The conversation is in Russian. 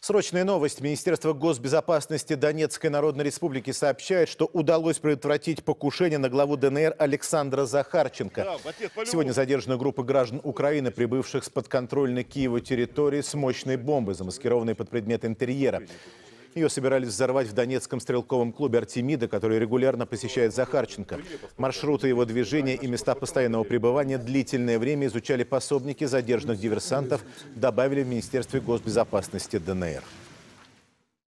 Срочная новость. Министерство госбезопасности Донецкой Народной Республики сообщает, что удалось предотвратить покушение на главу ДНР Александра Захарченко. Сегодня задержана группа граждан Украины, прибывших с подконтрольной Киеву территории с мощной бомбой, замаскированной под предмет интерьера. Ее собирались взорвать в Донецком стрелковом клубе «Артемида», который регулярно посещает Захарченко. Маршруты его движения и места постоянного пребывания длительное время изучали пособники задержанных диверсантов, добавили в Министерстве госбезопасности ДНР.